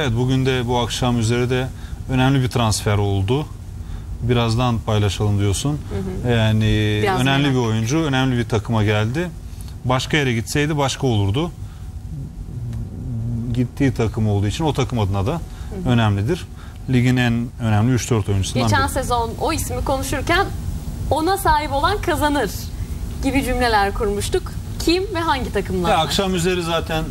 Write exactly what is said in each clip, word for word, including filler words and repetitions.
Evet, bugün de bu akşam üzeri de önemli bir transfer oldu. Birazdan paylaşalım diyorsun. Hı hı. Yani Biraz önemli merak. bir oyuncu, önemli bir takıma geldi. Başka yere gitseydi başka olurdu. Gittiği takım olduğu için o takım adına da hı hı. önemlidir. Ligin en önemli üç dört oyuncusundan Geçen biri. sezon o ismi konuşurken ona sahip olan kazanır gibi cümleler kurmuştuk. Kim ve hangi takımlar? Akşam üzeri zaten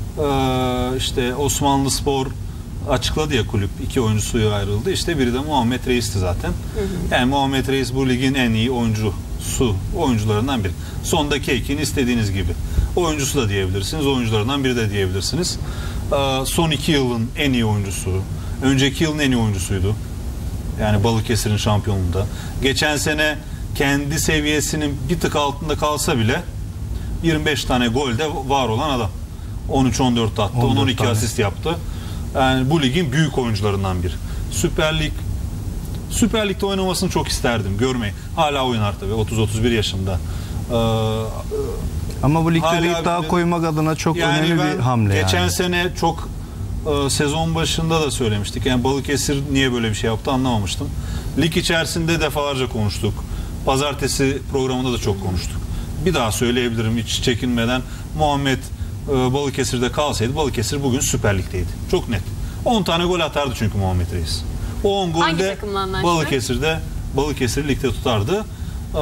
e, işte Osmanlıspor açıkladı ya, kulüp iki oyuncusuya ayrıldı. İşte biri de Muhammed Reis'ti zaten. Hı hı. Yani Muhammed Reis bu ligin en iyi oyuncusu, oyuncularından biri. Sondaki ekini istediğiniz gibi. Oyuncusu da diyebilirsiniz, oyuncularından biri de diyebilirsiniz. Ee, son iki yılın en iyi oyuncusu. Önceki yılın en iyi oyuncusuydu. Yani Balıkesir'in şampiyonluğunda. Geçen sene kendi seviyesinin bir tık altında kalsa bile yirmi beş tane golde var olan adam. on üç on dört attı, on on iki asist yaptı. Yani bu ligin büyük oyuncularından biri. Süper Lig Süper Lig'de oynamasını çok isterdim, görmeyi. Hala oynar tabii, otuz otuz bir yaşında. Ee, Ama bu ligde iddia bir, koymak adına çok yani önemli bir hamle. Geçen yani. sene çok e, sezon başında da söylemiştik. Yani Balıkesir niye böyle bir şey yaptı anlamamıştım. Lig içerisinde defalarca konuştuk. Pazartesi programında da çok konuştuk. Bir daha söyleyebilirim hiç çekinmeden. Muhammed e, Balıkesir'de kalsaydı Balıkesir bugün Süper Lig'deydi. Çok net. on tane gol atardı çünkü Muhammed Reis. O on golde Balıkesir'de Balıkesir ligde tutardı. Ee,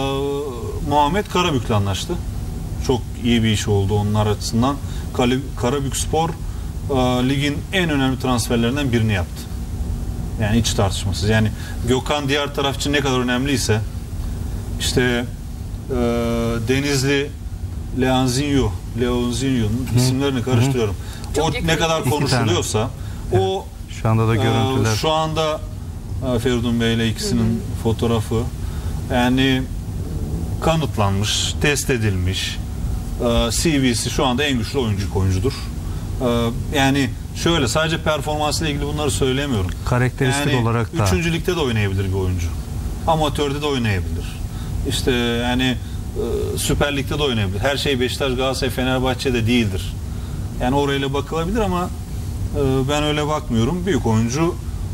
Muhammed Karabük'le anlaştı. Çok iyi bir iş oldu onlar açısından. Karabükspor e, ligin en önemli transferlerinden birini yaptı. Yani hiç tartışmasız. Yani Gökhan diğer taraf için ne kadar önemliyse, işte e, Denizli Leonzinho Leonzinho'nun isimlerini karıştırıyorum. Hı hı. O ne kadar konuşuluyorsa evet. o şu anda da görüntüler. E, şu anda e, Feridun Bey ile ikisinin hı hı. fotoğrafı yani kanıtlanmış, test edilmiş. E, C V'si şu anda en güçlü oyuncu oyuncudur. E, yani şöyle, sadece performansıyla ilgili bunları söylemiyorum. Karakteristik yani, olarak da. Üçüncü ligde de oynayabilir bir oyuncu. Amatörde de oynayabilir. İşte yani e, Süper Lig'de de oynayabilir. Her şey Beşiktaş, Galatasaray, Fenerbahçe'de değildir. Yani orayla bakılabilir ama e, ben öyle bakmıyorum. Büyük oyuncu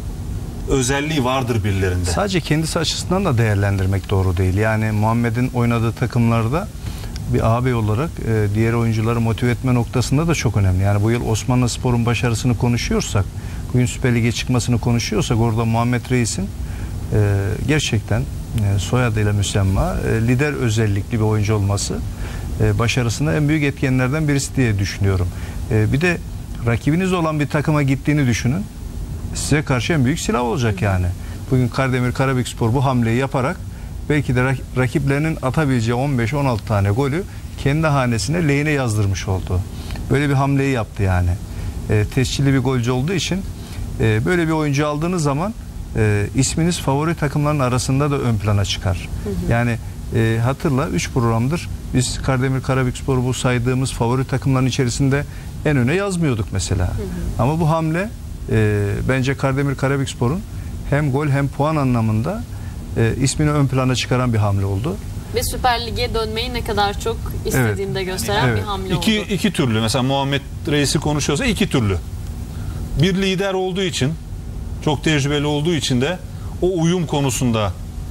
özelliği vardır birilerinde. Sadece kendisi açısından da değerlendirmek doğru değil. Yani Muhammed'in oynadığı takımlarda bir ağabey olarak e, diğer oyuncuları motive etme noktasında da çok önemli. Yani bu yıl Osmanlıspor'un başarısını konuşuyorsak, bugün Süper Lig'e çıkmasını konuşuyorsak, orada Muhammed Reis'in e, gerçekten e, soyadıyla müsemma e, lider özellikli bir oyuncu olması e, başarısında en büyük etkenlerden birisi diye düşünüyorum. E, bir de rakibiniz olan bir takıma gittiğini düşünün. Size karşı en büyük silah olacak yani. Bugün Kardemir Karabükspor bu hamleyi yaparak belki de rakiplerinin atabileceği on beş on altı tane golü kendi hanesine lehine yazdırmış oldu. Böyle bir hamleyi yaptı yani. E, tescilli bir golcü olduğu için e, böyle bir oyuncu aldığınız zaman e, isminiz favori takımların arasında da ön plana çıkar. Hı hı. Yani e, hatırla üç programdır biz Kardemir Karabükspor'u bu saydığımız favori takımların içerisinde en öne yazmıyorduk mesela. Hı hı. Ama bu hamle e, bence Kardemir Karabükspor'un hem gol hem puan anlamında e, ismini ön plana çıkaran bir hamle oldu. Ve Süper Lig'e dönmeyi ne kadar çok istediğini evet. de gösteren evet. bir hamle iki, oldu. İki türlü. Mesela Muhammed Reis'i konuşuyorsa iki türlü. Bir lider olduğu için, çok tecrübeli olduğu için de o uyum konusunda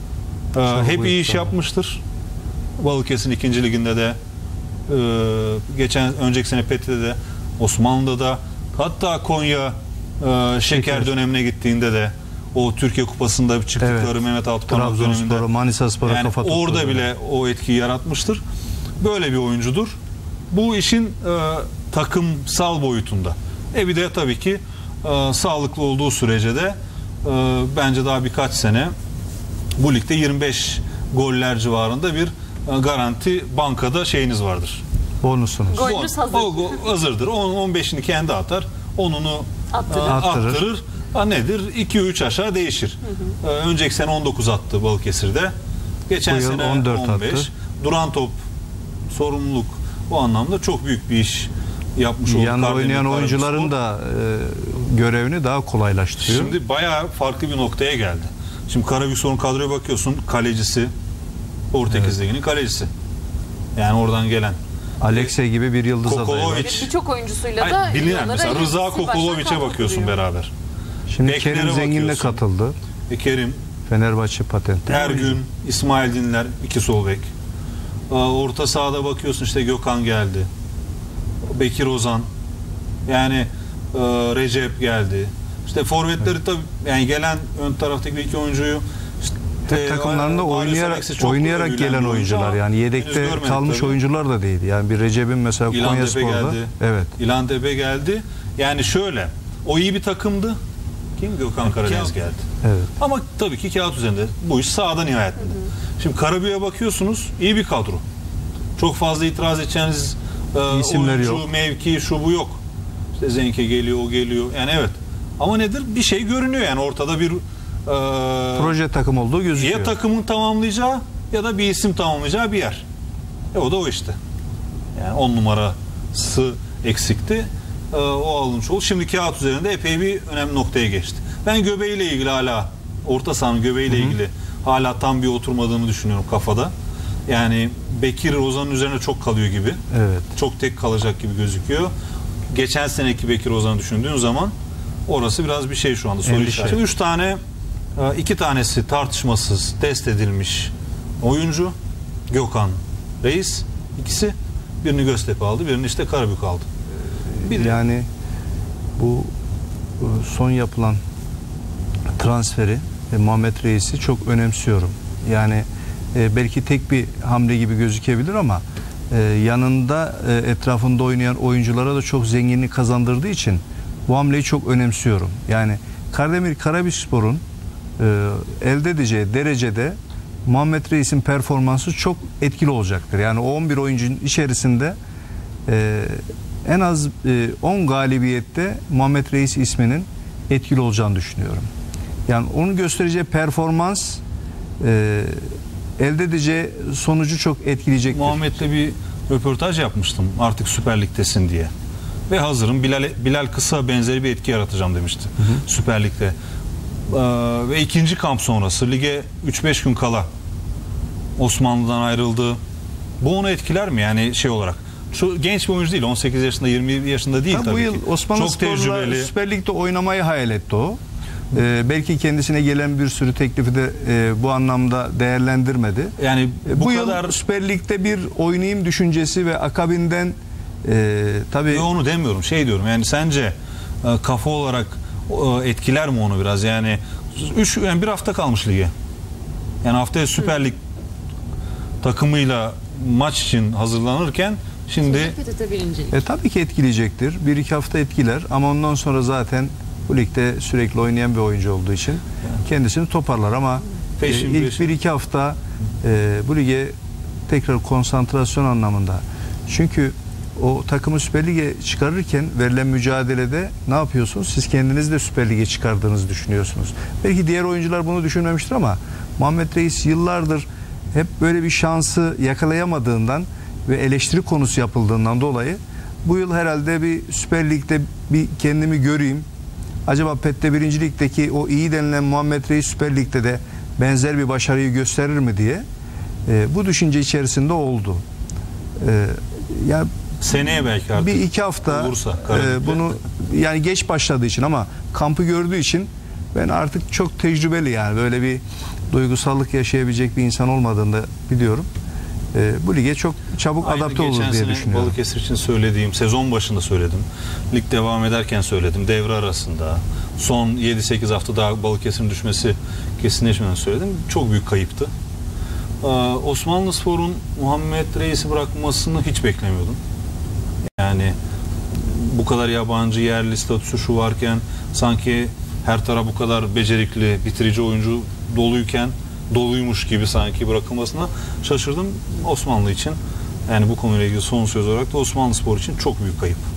e, hep iyi iş tabii. yapmıştır. Balıkesir'in ikinci liginde de e, geçen önceki sene Pet'te de, Osmanlı'da da, hatta Konya e, Şeker, Şeker dönemine gittiğinde de o Türkiye Kupası'nda çıktıkları evet. Mehmet Altıparmak döneminde Manisa Spor'a yani kafa tuttu. Orada bile o etkiyi yaratmıştır. Böyle bir oyuncudur. Bu işin e, takımsal boyutunda. E bir de tabii ki e, sağlıklı olduğu sürece de e, bence daha birkaç sene bu ligde yirmi beş goller civarında bir e, garanti bankada şeyiniz vardır. Bonusunuz. Golünüz hazır. O, o, hazırdır. on beşini kendi atar. Onunu attırır. attırır. attırır. Ha nedir? iki üç aşağı değişir. Hı hı. Ee, önceki sene on dokuz attı Balıkesir'de. Geçen sene on dört on beş. Attı. Duran top, sorumluluk, bu anlamda çok büyük bir iş yapmış oldu. Yan oynayan oyuncuların da e, görevini daha kolaylaştırıyor. Şimdi bayağı farklı bir noktaya geldi. Şimdi Karabükspor'un kadroya bakıyorsun, kalecisi Portekiz evet. Ligi'nin kalecisi. Yani oradan gelen. Alexey gibi bir yıldız adayı var. Kokolovic. Birçok oyuncusuyla da Hayır, bilinen yollara mesela Rıza ikisi baştan Kokolovic'e bakıyorsun kaldırıyor. beraber. Şimdi Beklere Kerim Zengin'le bakıyorsun. katıldı. E, Kerim, Fenerbahçe patentli. Ergün, İsmail Dinler, iki sol bek. Aa, Orta sahada bakıyorsun işte Gökhan geldi. Bekir Ozan. Yani e, Recep geldi. İşte forvetleri tabii yani gelen ön taraftaki iki oyuncuyu işte, Hep takımlarında Marius oynayarak Alexis çok oynayarak övülen gelen bir oyuncu oyuncular ama yani henüz yedekte görmedik kalmış tabii. oyuncular da değil. Yani bir Recep'in mesela İlhan Tepe Konyaspor'da geldi. evet. İlhan Tepe geldi. Yani şöyle o iyi bir takımdı. Kim? Gökhan Karadeniz geldi. Evet. Ama tabii ki kağıt üzerinde bu iş sahada nihayetinde. Şimdi Karabük'e bakıyorsunuz iyi bir kadro. Çok fazla itiraz edeceğiniz e, İsimleri oyuncu, yok. mevki, şu bu yok. İşte Zenke geliyor, o geliyor. Yani evet. Ama nedir? Bir şey görünüyor yani ortada bir e, Proje takım olduğu gözüküyor. ya takımın tamamlayacağı ya da bir isim tamamlayacağı bir yer. E o da o işte. Yani on numarası eksikti. E, o alınmış oldu. Şimdi kağıt üzerinde epey bir önemli noktaya geçti. Ben göbeğiyle ilgili hala orta sahanın göbeğiyle ilgili hala tam bir oturmadığını düşünüyorum kafada. Yani Bekir Ozan'ın üzerine çok kalıyor gibi. Evet. Çok tek kalacak gibi gözüküyor. Geçen seneki Bekir Ozan'ı düşündüğün zaman orası biraz bir şey şu anda soru Endişe. işareti. Şimdi üç tane, iki tanesi tartışmasız test edilmiş oyuncu. Gökhan Reis. İkisi birini Göztepe aldı, birini işte Karabük aldı. Bir de- Yani bu e, son yapılan transferi e, Muhammed Reis'i çok önemsiyorum. Yani e, belki tek bir hamle gibi gözükebilir ama e, yanında e, etrafında oynayan oyunculara da çok zenginlik kazandırdığı için bu hamleyi çok önemsiyorum. Yani Kardemir Karabükspor'un e, elde edeceği derecede Muhammed Reis'in performansı çok etkili olacaktır. Yani o on bir oyuncunun içerisinde e, en az e, on galibiyette Muhammed Reis isminin etkili olacağını düşünüyorum. Yani onun göstereceği performans e, elde edeceği sonucu çok etkileyecektir. Muhammed'le bir röportaj yapmıştım artık Süper Lig'desin diye. Ve hazırım. Bilal, Bilal Kısa benzeri bir etki yaratacağım demişti. Hı hı. Süper Lig'de. Ee, ve ikinci kamp sonrası lige üç beş gün kala Osmanlı'dan ayrıldı. Bu onu etkiler mi yani şey olarak? Şu genç bir oyuncu değil. on sekiz yaşında, yirmi yaşında değil Tabii tabii bu ki. yıl Osmanlı Çok Spor'la tecrübeli. Süper Lig'de oynamayı hayal etti o. Ee, belki kendisine gelen bir sürü teklifi de e, bu anlamda değerlendirmedi. Yani E, bu, bu kadar yıl Süper Lig'de bir oynayayım düşüncesi ve akabinden e, tabii Ve onu demiyorum. Şey diyorum. Yani sence e, kafa olarak e, etkiler mi onu biraz? Yani üç yani bir hafta kalmış lige. Yani haftaya Süper Lig takımıyla maç için hazırlanırken şimdi P T T birincilik. E, tabii ki etkileyecektir. Bir iki hafta etkiler ama ondan sonra zaten bu ligde sürekli oynayan bir oyuncu olduğu için kendisini toparlar ama e, Peşin ilk peşin. bir iki hafta e, bu lige tekrar konsantrasyon anlamında. Çünkü o takımı Süper Lig'e çıkarırken verilen mücadelede ne yapıyorsunuz? Siz kendiniz de Süper Lig'e çıkardığınızı düşünüyorsunuz. Belki diğer oyuncular bunu düşünmemiştir ama Muhammed Reis yıllardır hep böyle bir şansı yakalayamadığından ve eleştiri konusu yapıldığından dolayı bu yıl herhalde bir Süper Lig'de bir kendimi göreyim. Acaba P T T birinci Lig'deki o iyi denilen Muhammed Reis Süper Lig'de de benzer bir başarıyı gösterir mi diye e, bu düşünce içerisinde oldu. E, ya seneye belki artık bir iki hafta olursa e, Karabük'te. bunu yani geç başladığı için ama kampı gördüğü için ben artık çok tecrübeli yani böyle bir duygusallık yaşayabilecek bir insan olmadığını da biliyorum. E, bu lige çok çabuk Aynı adapte olur geçen diye sene düşünüyorum. Balıkesir için söylediğim, sezon başında söyledim. Lig devam ederken söyledim. Devre arasında son yedi sekiz hafta daha Balıkesir'in düşmesi kesinleşmeden söyledim. Çok büyük kayıptı. Ee, Osmanlıspor'un Muhammed Reis'i bırakmasını hiç beklemiyordum. Yani bu kadar yabancı yerli statüsü şu varken sanki her taraf bu kadar becerikli, bitirici oyuncu doluyken doluymuş gibi sanki bırakılmasına şaşırdım. Osmanlı için yani bu konuyla ilgili son söz olarak da Osmanlıspor için çok büyük kayıp.